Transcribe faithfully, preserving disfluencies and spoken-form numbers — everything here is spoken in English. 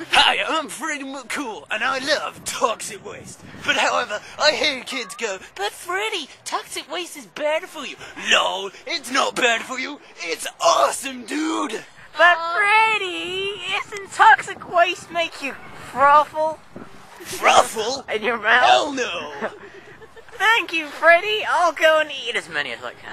Hi, I'm Freddie Mcool, and I love toxic waste. But however, I hear kids go, but Freddie, toxic waste is bad for you. No, it's not bad for you. It's awesome, dude. But Freddie, isn't toxic waste make you frothful? Frothful? In your mouth? Hell no. Thank you, Freddie. I'll go and eat as many as I can.